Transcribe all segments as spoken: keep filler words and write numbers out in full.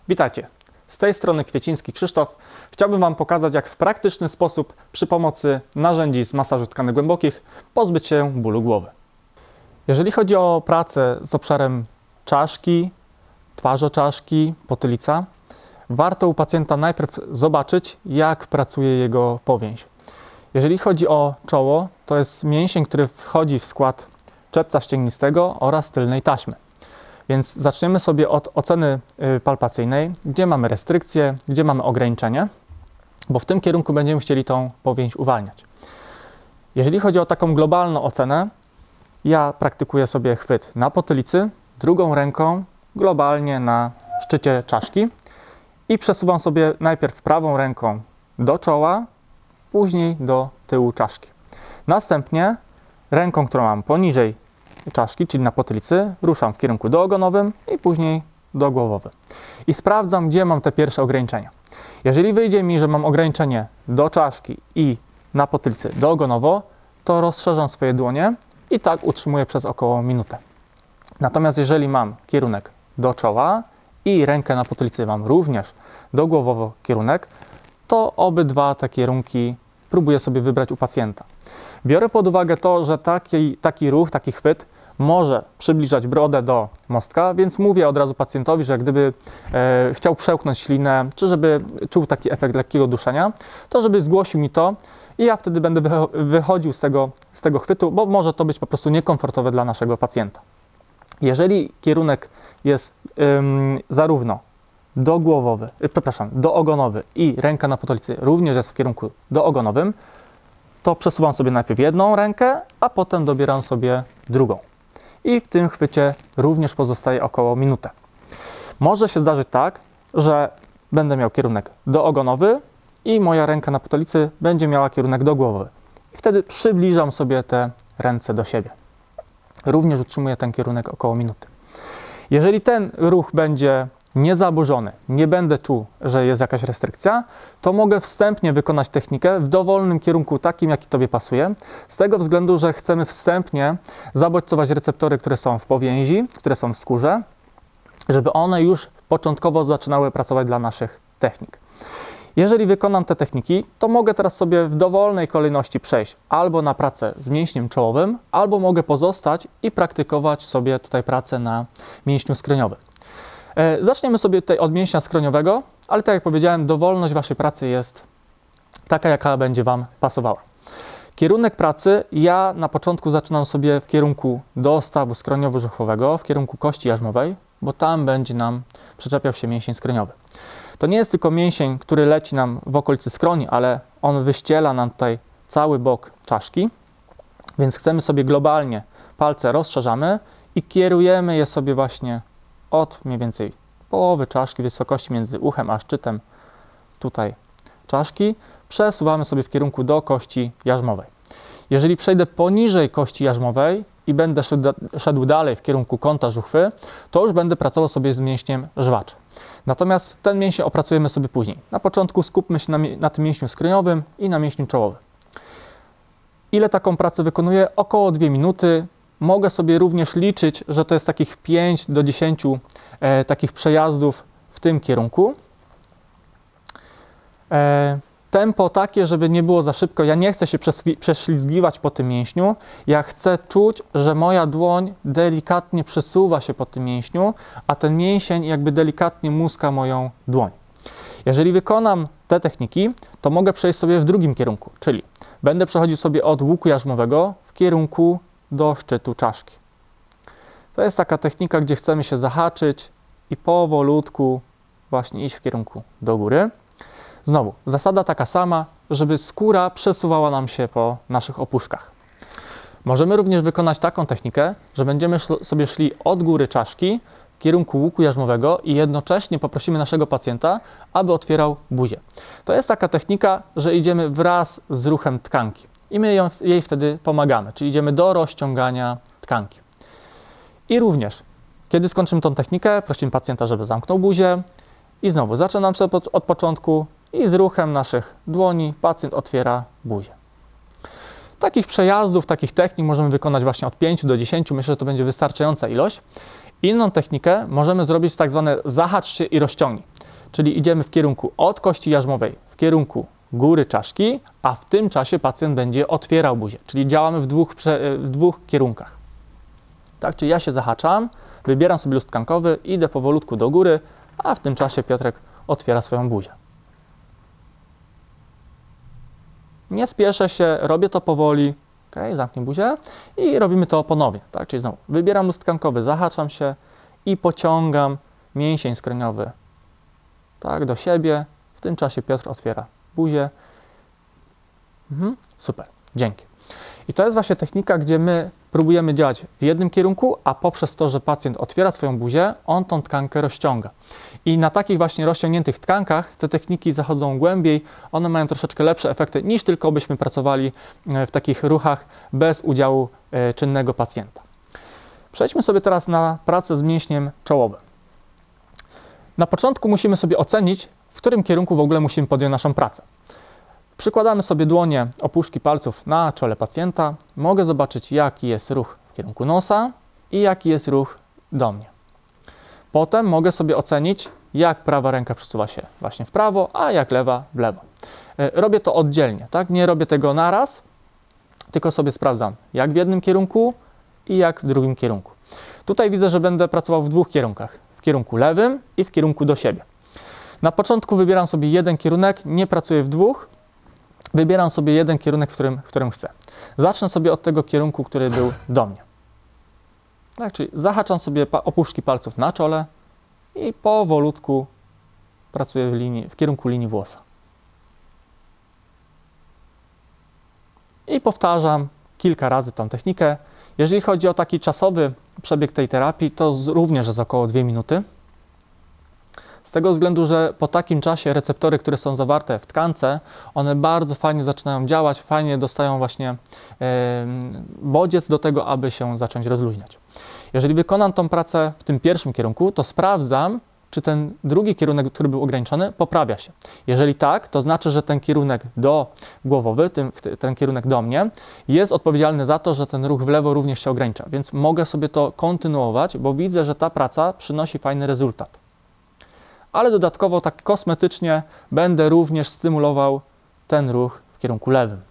Witajcie, z tej strony Kwieciński Krzysztof. Chciałbym Wam pokazać, jak w praktyczny sposób przy pomocy narzędzi z masażu tkanek głębokich pozbyć się bólu głowy. Jeżeli chodzi o pracę z obszarem czaszki, twarzoczaszki, potylica, warto u pacjenta najpierw zobaczyć, jak pracuje jego powięź. Jeżeli chodzi o czoło, to jest mięsień, który wchodzi w skład czepca ścięgnistego oraz tylnej taśmy. Więc zaczniemy sobie od oceny palpacyjnej, gdzie mamy restrykcje, gdzie mamy ograniczenie, bo w tym kierunku będziemy chcieli tą powięź uwalniać. Jeżeli chodzi o taką globalną ocenę, ja praktykuję sobie chwyt na potylicy, drugą ręką globalnie na szczycie czaszki i przesuwam sobie najpierw prawą ręką do czoła, później do tyłu czaszki. Następnie ręką, którą mam poniżej czaszki, czyli na potylicy, ruszam w kierunku doogonowym i później dogłowowym. I sprawdzam, gdzie mam te pierwsze ograniczenia. Jeżeli wyjdzie mi, że mam ograniczenie do czaszki i na potylicy doogonowo, to rozszerzam swoje dłonie i tak utrzymuję przez około minutę. Natomiast jeżeli mam kierunek do czoła i rękę na potylicy mam również dogłowowo kierunek, to obydwa te kierunki próbuję sobie wybrać u pacjenta. Biorę pod uwagę to, że taki, taki ruch, taki chwyt może przybliżać brodę do mostka, więc mówię od razu pacjentowi, że gdyby e, chciał przełknąć ślinę, czy żeby czuł taki efekt lekkiego duszenia, to żeby zgłosił mi to i ja wtedy będę wychodził z tego, z tego chwytu, bo może to być po prostu niekomfortowe dla naszego pacjenta. Jeżeli kierunek jest ym, zarówno dogłowowy, yy, przepraszam, doogonowy i ręka na potylicy również jest w kierunku doogonowym, to przesuwam sobie najpierw jedną rękę, a potem dobieram sobie drugą. I w tym chwycie również pozostaje około minutę. Może się zdarzyć tak, że będę miał kierunek doogonowy i moja ręka na potylicy będzie miała kierunek dogłowowy. I wtedy przybliżam sobie te ręce do siebie. Również utrzymuję ten kierunek około minuty. Jeżeli ten ruch będzie niezaburzony, nie będę czuł, że jest jakaś restrykcja, to mogę wstępnie wykonać technikę w dowolnym kierunku, takim jaki Tobie pasuje, z tego względu, że chcemy wstępnie zabodźcować receptory, które są w powięzi, które są w skórze, żeby one już początkowo zaczynały pracować dla naszych technik. Jeżeli wykonam te techniki, to mogę teraz sobie w dowolnej kolejności przejść albo na pracę z mięśniem czołowym, albo mogę pozostać i praktykować sobie tutaj pracę na mięśniu skroniowym. Zaczniemy sobie tutaj od mięśnia skroniowego, ale tak jak powiedziałem, dowolność Waszej pracy jest taka, jaka będzie Wam pasowała. Kierunek pracy ja na początku zaczynam sobie w kierunku do stawu skroniowo-żuchwowego, w kierunku kości jarzmowej, bo tam będzie nam przyczepiał się mięsień skroniowy. To nie jest tylko mięsień, który leci nam w okolicy skroni, ale on wyściela nam tutaj cały bok czaszki, więc chcemy sobie globalnie palce rozszerzamy i kierujemy je sobie właśnie od mniej więcej połowy czaszki, wysokości między uchem a szczytem tutaj czaszki, przesuwamy sobie w kierunku do kości jarzmowej. Jeżeli przejdę poniżej kości jarzmowej i będę szedł, szedł dalej w kierunku kąta żuchwy, to już będę pracował sobie z mięśniem żwacza. Natomiast ten mięsień opracujemy sobie później. Na początku skupmy się na, na tym mięśniu skroniowym i na mięśniu czołowym. Ile taką pracę wykonuję? Około dwie minuty. Mogę sobie również liczyć, że to jest takich pięć do dziesięciu e, takich przejazdów w tym kierunku. E, tempo takie, żeby nie było za szybko. Ja nie chcę się prześlizgiwać po tym mięśniu. Ja chcę czuć, że moja dłoń delikatnie przesuwa się po tym mięśniu, a ten mięsień jakby delikatnie muska moją dłoń. Jeżeli wykonam te techniki, to mogę przejść sobie w drugim kierunku, czyli będę przechodził sobie od łuku jarzmowego w kierunku do szczytu czaszki. To jest taka technika, gdzie chcemy się zahaczyć i powolutku właśnie iść w kierunku do góry. Znowu, zasada taka sama, żeby skóra przesuwała nam się po naszych opuszkach. Możemy również wykonać taką technikę, że będziemy sobie szli od góry czaszki w kierunku łuku jarzmowego i jednocześnie poprosimy naszego pacjenta, aby otwierał buzię. To jest taka technika, że idziemy wraz z ruchem tkanki. I my ją, jej wtedy pomagamy, czyli idziemy do rozciągania tkanki. I również, kiedy skończymy tą technikę, prosimy pacjenta, żeby zamknął buzię i znowu zaczynam sobie od, od początku i z ruchem naszych dłoni pacjent otwiera buzię. Takich przejazdów, takich technik możemy wykonać właśnie od pięciu do dziesięciu. Myślę, że to będzie wystarczająca ilość. Inną technikę możemy zrobić tak zwane zahacz się i rozciągnij. Czyli idziemy w kierunku od kości jarzmowej, w kierunku góry czaszki, a w tym czasie pacjent będzie otwierał buzię, czyli działamy w dwóch, w dwóch kierunkach. Tak, czyli ja się zahaczam, wybieram sobie luz tkankowy, idę powolutku do góry, a w tym czasie Piotrek otwiera swoją buzię. Nie spieszę się, robię to powoli, okay, zamknij buzię i robimy to ponownie, tak, czyli znowu wybieram luz tkankowy, zahaczam się i pociągam mięsień skroniowy, tak, do siebie, w tym czasie Piotr otwiera buzię. Mhm, super, dzięki. I to jest właśnie technika, gdzie my próbujemy działać w jednym kierunku, a poprzez to, że pacjent otwiera swoją buzię, on tą tkankę rozciąga. I na takich właśnie rozciągniętych tkankach te techniki zachodzą głębiej, one mają troszeczkę lepsze efekty niż tylko byśmy pracowali w takich ruchach bez udziału czynnego pacjenta. Przejdźmy sobie teraz na pracę z mięśniem czołowym. Na początku musimy sobie ocenić, w którym kierunku w ogóle musimy podjąć naszą pracę. Przykładamy sobie dłonie, opuszki palców na czole pacjenta. Mogę zobaczyć, jaki jest ruch w kierunku nosa i jaki jest ruch do mnie. Potem mogę sobie ocenić, jak prawa ręka przesuwa się właśnie w prawo, a jak lewa w lewo. Robię to oddzielnie, tak? Nie robię tego naraz, tylko sobie sprawdzam, jak w jednym kierunku i jak w drugim kierunku. Tutaj widzę, że będę pracował w dwóch kierunkach. W kierunku lewym i w kierunku do siebie. Na początku wybieram sobie jeden kierunek, nie pracuję w dwóch. Wybieram sobie jeden kierunek, w którym, w którym chcę. Zacznę sobie od tego kierunku, który był do mnie. Tak, czyli zahaczam sobie opuszki palców na czole i powolutku pracuję w, linii, w kierunku linii włosa. I powtarzam kilka razy tą technikę. Jeżeli chodzi o taki czasowy przebieg tej terapii, to również jest około dwie minuty. Z tego względu, że po takim czasie receptory, które są zawarte w tkance, one bardzo fajnie zaczynają działać, fajnie dostają właśnie yy, bodziec do tego, aby się zacząć rozluźniać. Jeżeli wykonam tą pracę w tym pierwszym kierunku, to sprawdzam, czy ten drugi kierunek, który był ograniczony, poprawia się. Jeżeli tak, to znaczy, że ten kierunek do głowowy, ten, ten kierunek do mnie, jest odpowiedzialny za to, że ten ruch w lewo również się ogranicza. Więc mogę sobie to kontynuować, bo widzę, że ta praca przynosi fajny rezultat. Ale dodatkowo tak kosmetycznie będę również stymulował ten ruch w kierunku lewym.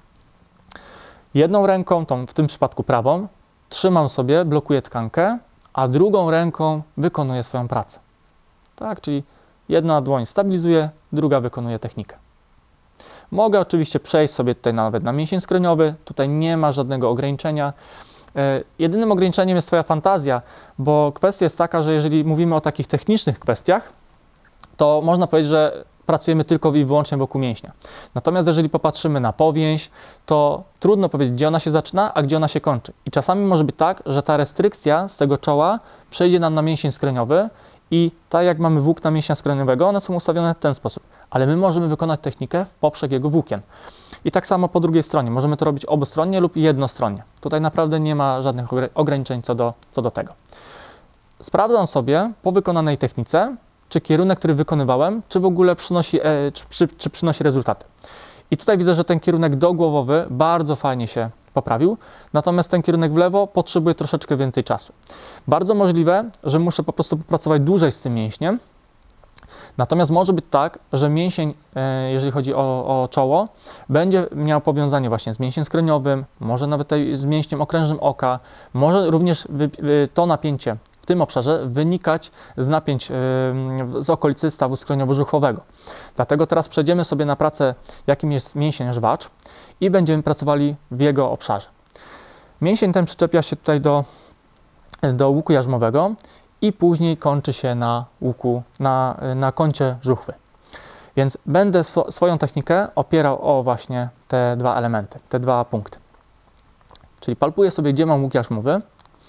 Jedną ręką, tą w tym przypadku prawą, trzymam sobie, blokuję tkankę, a drugą ręką wykonuję swoją pracę. Tak, czyli jedna dłoń stabilizuje, druga wykonuje technikę. Mogę oczywiście przejść sobie tutaj nawet na mięsień skroniowy, tutaj nie ma żadnego ograniczenia. E, jedynym ograniczeniem jest Twoja fantazja, bo kwestia jest taka, że jeżeli mówimy o takich technicznych kwestiach, to można powiedzieć, że pracujemy tylko i wyłącznie wokół mięśnia. Natomiast jeżeli popatrzymy na powięź, to trudno powiedzieć, gdzie ona się zaczyna, a gdzie ona się kończy. I czasami może być tak, że ta restrykcja z tego czoła przejdzie nam na mięsień skroniowy i tak jak mamy włókna mięśnia skroniowego, one są ustawione w ten sposób. Ale my możemy wykonać technikę w poprzek jego włókien. I tak samo po drugiej stronie. Możemy to robić obustronnie lub jednostronnie. Tutaj naprawdę nie ma żadnych ograniczeń co do, co do tego. Sprawdzam sobie po wykonanej technice, czy kierunek, który wykonywałem, czy w ogóle przynosi, e, czy, czy, czy przynosi rezultaty. I tutaj widzę, że ten kierunek dogłowowy bardzo fajnie się poprawił, natomiast ten kierunek w lewo potrzebuje troszeczkę więcej czasu. Bardzo możliwe, że muszę po prostu popracować dłużej z tym mięśniem, natomiast może być tak, że mięsień, e, jeżeli chodzi o, o czoło, będzie miał powiązanie właśnie z mięśniem skroniowym, może nawet tutaj z mięśniem okrężnym oka, może również wy, wy, to napięcie w tym obszarze wynikać z napięć yy, z okolicy stawu skroniowo-żuchwowego. Dlatego teraz przejdziemy sobie na pracę, jakim jest mięsień żwacz i będziemy pracowali w jego obszarze. Mięsień ten przyczepia się tutaj do, do łuku jarzmowego i później kończy się na łuku, na, na kącie żuchwy. Więc będę sw swoją technikę opierał o właśnie te dwa elementy, te dwa punkty. Czyli palpuję sobie, gdzie mam łuk jarzmowy,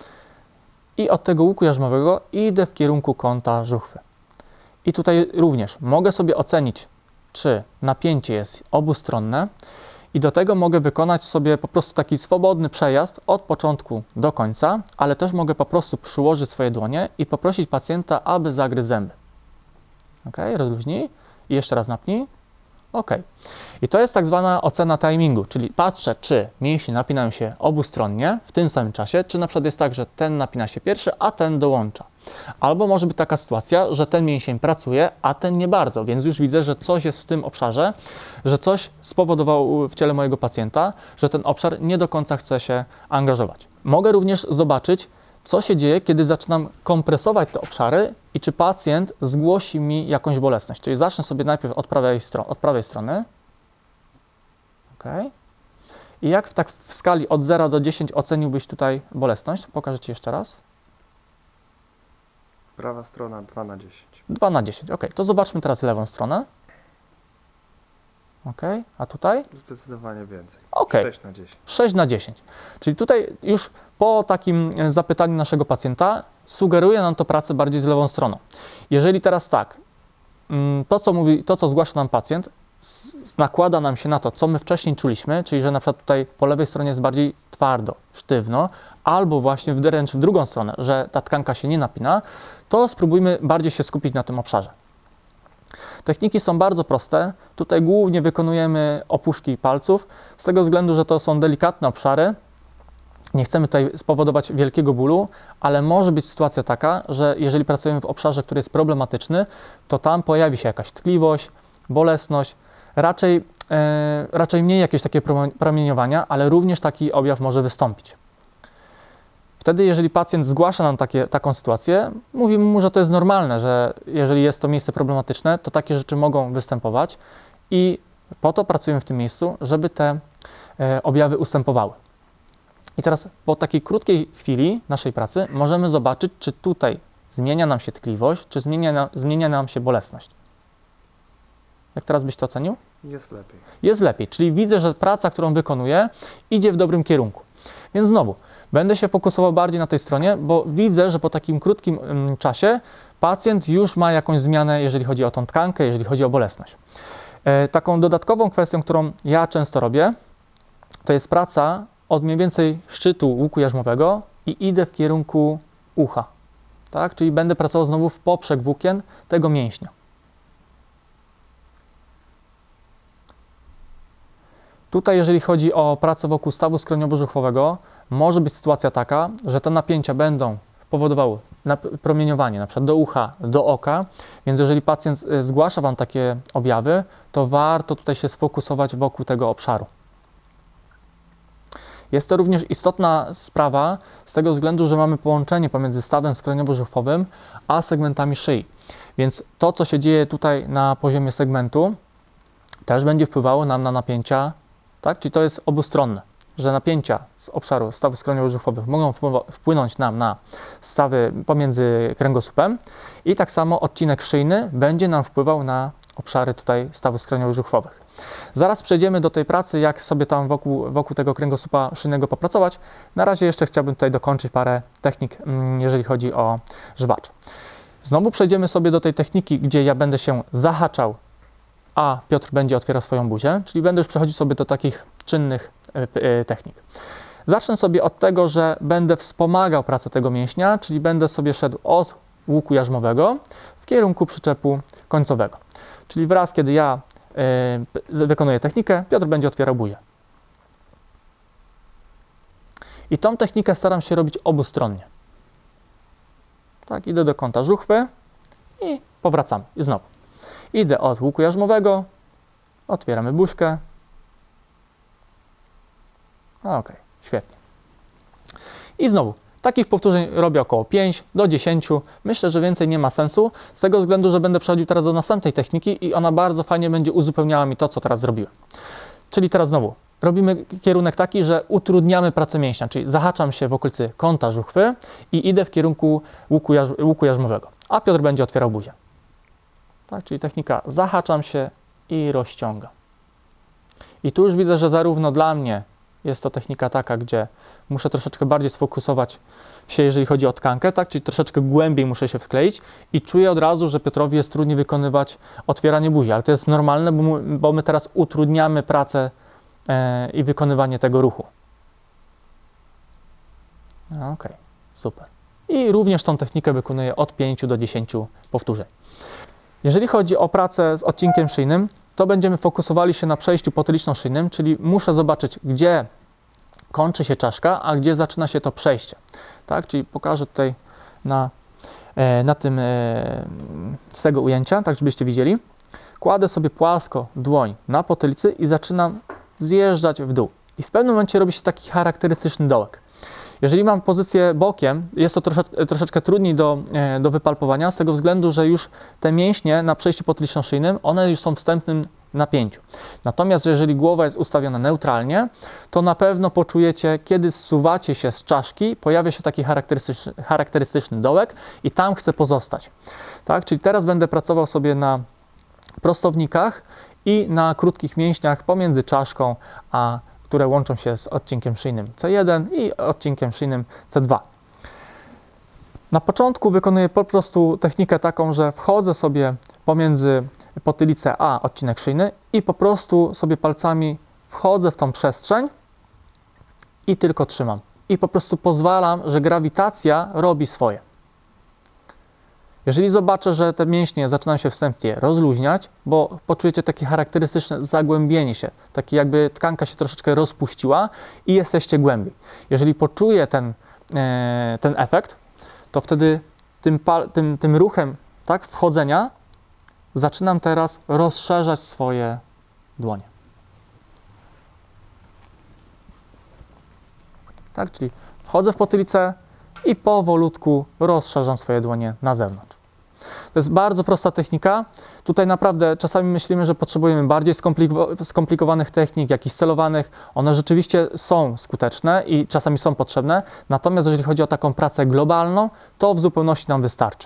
i od tego łuku jarzmowego idę w kierunku kąta żuchwy. I tutaj również mogę sobie ocenić, czy napięcie jest obustronne i do tego mogę wykonać sobie po prostu taki swobodny przejazd od początku do końca, ale też mogę po prostu przyłożyć swoje dłonie i poprosić pacjenta, aby zagryzł zęby. Ok, rozluźnij i jeszcze raz napnij. Ok. I to jest tak zwana ocena timingu, czyli patrzę, czy mięśnie napinają się obustronnie w tym samym czasie, czy na przykład jest tak, że ten napina się pierwszy, a ten dołącza. Albo może być taka sytuacja, że ten mięsień pracuje, a ten nie bardzo, więc już widzę, że coś jest w tym obszarze, że coś spowodowało w ciele mojego pacjenta, że ten obszar nie do końca chce się angażować. Mogę również zobaczyć, co się dzieje, kiedy zaczynam kompresować te obszary i czy pacjent zgłosi mi jakąś bolesność. Czyli zacznę sobie najpierw od prawej, stron od prawej strony. Okay. I jak w, tak w skali od zera do dziesięciu oceniłbyś tutaj bolesność? Pokażę Ci jeszcze raz. Prawa strona dwa na dziesięć. dwa na dziesięć, ok. To zobaczmy teraz lewą stronę. Ok, a tutaj? Zdecydowanie więcej. Okay. sześć na dziesięć. sześć na dziesięć. Czyli tutaj już po takim zapytaniu naszego pacjenta sugeruje nam to pracę bardziej z lewą stroną. Jeżeli teraz tak, to co mówi, to co zgłasza nam pacjent, nakłada nam się na to, co my wcześniej czuliśmy, czyli że na przykład tutaj po lewej stronie jest bardziej twardo, sztywno, albo właśnie wręcz w drugą stronę, że ta tkanka się nie napina, to spróbujmy bardziej się skupić na tym obszarze. Techniki są bardzo proste. Tutaj głównie wykonujemy opuszki palców, z tego względu, że to są delikatne obszary. Nie chcemy tutaj spowodować wielkiego bólu, ale może być sytuacja taka, że jeżeli pracujemy w obszarze, który jest problematyczny, to tam pojawi się jakaś tkliwość, bolesność, raczej, e, raczej mniej jakieś takie promieniowania, ale również taki objaw może wystąpić. Wtedy, jeżeli pacjent zgłasza nam takie, taką sytuację, mówimy mu, że to jest normalne, że jeżeli jest to miejsce problematyczne, to takie rzeczy mogą występować i po to pracujemy w tym miejscu, żeby te e, objawy ustępowały. I teraz po takiej krótkiej chwili naszej pracy możemy zobaczyć, czy tutaj zmienia nam się tkliwość, czy zmienia, na, zmienia nam się bolesność. Jak teraz byś to ocenił? Jest lepiej. Jest lepiej, czyli widzę, że praca, którą wykonuję, idzie w dobrym kierunku. Więc znowu, będę się fokusował bardziej na tej stronie, bo widzę, że po takim krótkim ym, czasie pacjent już ma jakąś zmianę, jeżeli chodzi o tą tkankę, jeżeli chodzi o bolesność. E, taką dodatkową kwestią, którą ja często robię, to jest praca od mniej więcej szczytu łuku jarzmowego i idę w kierunku ucha. Tak? Czyli będę pracował znowu w poprzek włókien tego mięśnia. Tutaj, jeżeli chodzi o pracę wokół stawu skroniowo-żuchwowego, może być sytuacja taka, że te napięcia będą powodowały promieniowanie, na przykład do ucha, do oka, więc jeżeli pacjent zgłasza Wam takie objawy, to warto tutaj się sfokusować wokół tego obszaru. Jest to również istotna sprawa z tego względu, że mamy połączenie pomiędzy stawem skroniowo-żuchwowym a segmentami szyi. Więc to, co się dzieje tutaj na poziomie segmentu, też będzie wpływało nam na napięcia, tak? Czyli to jest obustronne, że napięcia z obszaru stawów skroniowo-żuchwowych mogą wpłynąć nam na stawy pomiędzy kręgosłupem i tak samo odcinek szyjny będzie nam wpływał na obszary tutaj stawów skroniowo-żuchwowych. Zaraz przejdziemy do tej pracy, jak sobie tam wokół, wokół tego kręgosłupa szyjnego popracować. Na razie jeszcze chciałbym tutaj dokończyć parę technik, jeżeli chodzi o żwacz. Znowu przejdziemy sobie do tej techniki, gdzie ja będę się zahaczał, a Piotr będzie otwierał swoją buzię, czyli będę już przechodził sobie do takich czynnych technik. Zacznę sobie od tego, że będę wspomagał pracę tego mięśnia, czyli będę sobie szedł od łuku jarzmowego w kierunku przyczepu końcowego. Czyli wraz, kiedy ja y, wykonuję technikę, Piotr będzie otwierał buzię. I tą technikę staram się robić obustronnie. Tak, idę do kąta żuchwy i powracamy. I znowu. Idę od łuku jarzmowego, otwieramy buźkę. Ok, świetnie. I znowu, takich powtórzeń robię około pięć do dziesięciu. Myślę, że więcej nie ma sensu, z tego względu, że będę przechodził teraz do następnej techniki i ona bardzo fajnie będzie uzupełniała mi to, co teraz zrobiłem. Czyli teraz znowu robimy kierunek taki, że utrudniamy pracę mięśnia, czyli zahaczam się w okolicy kąta żuchwy i idę w kierunku łuku, jarz łuku jarzmowego, a Piotr będzie otwierał buzię. Tak, czyli technika zahaczam się i rozciągam. I tu już widzę, że zarówno dla mnie jest to technika taka, gdzie muszę troszeczkę bardziej sfokusować się, jeżeli chodzi o tkankę, tak? Czyli troszeczkę głębiej muszę się wkleić i czuję od razu, że Piotrowi jest trudniej wykonywać otwieranie buzi, ale to jest normalne, bo, mu, bo my teraz utrudniamy pracę e, i wykonywanie tego ruchu. Ok, super. I również tą technikę wykonuję od pięciu do dziesięciu powtórzeń. Jeżeli chodzi o pracę z odcinkiem szyjnym, to będziemy fokusowali się na przejściu potyliczno-szyjnym, czyli muszę zobaczyć, gdzie kończy się czaszka, a gdzie zaczyna się to przejście. Tak? Czyli pokażę tutaj na, na tym z tego ujęcia, tak żebyście widzieli. Kładę sobie płasko dłoń na potylicy i zaczynam zjeżdżać w dół. I w pewnym momencie robi się taki charakterystyczny dołek. Jeżeli mam pozycję bokiem, jest to trosze, troszeczkę trudniej do, do wypalpowania, z tego względu, że już te mięśnie na przejściu potyliczno-szyjnym, one już są w wstępnym napięciu. Natomiast jeżeli głowa jest ustawiona neutralnie, to na pewno poczujecie, kiedy zsuwacie się z czaszki, pojawia się taki charakterystyczny, charakterystyczny dołek i tam chcę pozostać. Tak? Czyli teraz będę pracował sobie na prostownikach i na krótkich mięśniach pomiędzy czaszką, a które łączą się z odcinkiem szyjnym C jeden i odcinkiem szyjnym C dwa. Na początku wykonuję po prostu technikę taką, że wchodzę sobie pomiędzy potylicę a odcinek szyjny i po prostu sobie palcami wchodzę w tą przestrzeń i tylko trzymam. I po prostu pozwalam, że grawitacja robi swoje. Jeżeli zobaczę, że te mięśnie zaczynają się wstępnie rozluźniać, bo poczujecie takie charakterystyczne zagłębienie się, takie jakby tkanka się troszeczkę rozpuściła i jesteście głębiej. Jeżeli poczuję ten, e, ten efekt, to wtedy tym, tym, tym ruchem tak, wchodzenia zaczynam teraz rozszerzać swoje dłonie. Tak, czyli wchodzę w potylicę i powolutku rozszerzam swoje dłonie na zewnątrz. To jest bardzo prosta technika. Tutaj naprawdę czasami myślimy, że potrzebujemy bardziej skomplikowanych technik, jakichś celowanych. One rzeczywiście są skuteczne i czasami są potrzebne. Natomiast jeżeli chodzi o taką pracę globalną, to w zupełności nam wystarczy.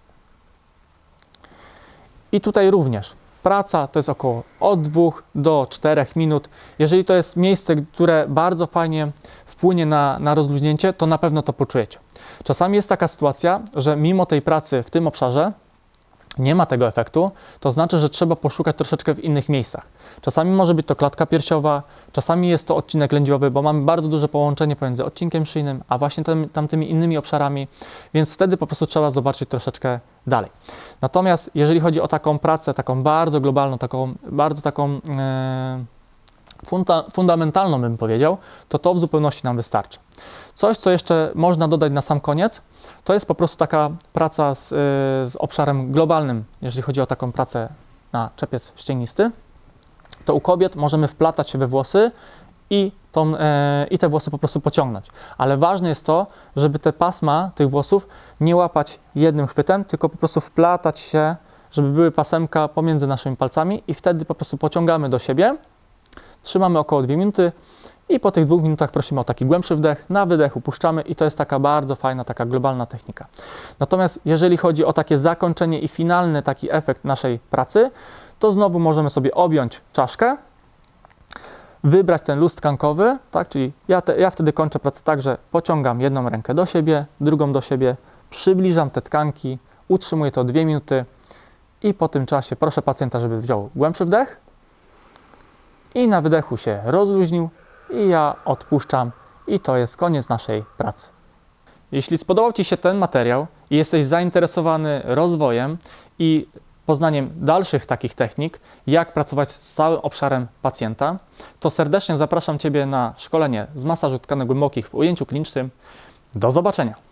I tutaj również praca to jest około od dwóch do czterech minut. Jeżeli to jest miejsce, które bardzo fajnie wpłynie na, na rozluźnięcie, to na pewno to poczujecie. Czasami jest taka sytuacja, że mimo tej pracy w tym obszarze nie ma tego efektu, to znaczy, że trzeba poszukać troszeczkę w innych miejscach. Czasami może być to klatka piersiowa, czasami jest to odcinek lędźwiowy, bo mamy bardzo duże połączenie pomiędzy odcinkiem szyjnym, a właśnie tam, tamtymi innymi obszarami, więc wtedy po prostu trzeba zobaczyć troszeczkę dalej. Natomiast jeżeli chodzi o taką pracę, taką bardzo globalną, taką bardzo taką e, funda, fundamentalną bym powiedział, to to w zupełności nam wystarczy. Coś, co jeszcze można dodać na sam koniec, to jest po prostu taka praca z, z obszarem globalnym, jeżeli chodzi o taką pracę na czepiec ścięgnisty. To u kobiet możemy wplatać się we włosy i, tą, e, i te włosy po prostu pociągnąć. Ale ważne jest to, żeby te pasma tych włosów nie łapać jednym chwytem, tylko po prostu wplatać się, żeby były pasemka pomiędzy naszymi palcami i wtedy po prostu pociągamy do siebie, trzymamy około dwie minuty i po tych dwóch minutach prosimy o taki głębszy wdech, na wydech upuszczamy i to jest taka bardzo fajna, taka globalna technika. Natomiast jeżeli chodzi o takie zakończenie i finalny taki efekt naszej pracy, to znowu możemy sobie objąć czaszkę, wybrać ten luz tkankowy, tak, czyli ja, te, ja wtedy kończę pracę tak, że pociągam jedną rękę do siebie, drugą do siebie, przybliżam te tkanki, utrzymuję to dwie minuty i po tym czasie proszę pacjenta, żeby wziął głębszy wdech i na wydechu się rozluźnił i ja odpuszczam i to jest koniec naszej pracy. Jeśli spodobał Ci się ten materiał i jesteś zainteresowany rozwojem i poznaniem dalszych takich technik, jak pracować z całym obszarem pacjenta, to serdecznie zapraszam Ciebie na szkolenie z masażu tkanek głębokich w ujęciu klinicznym. Do zobaczenia!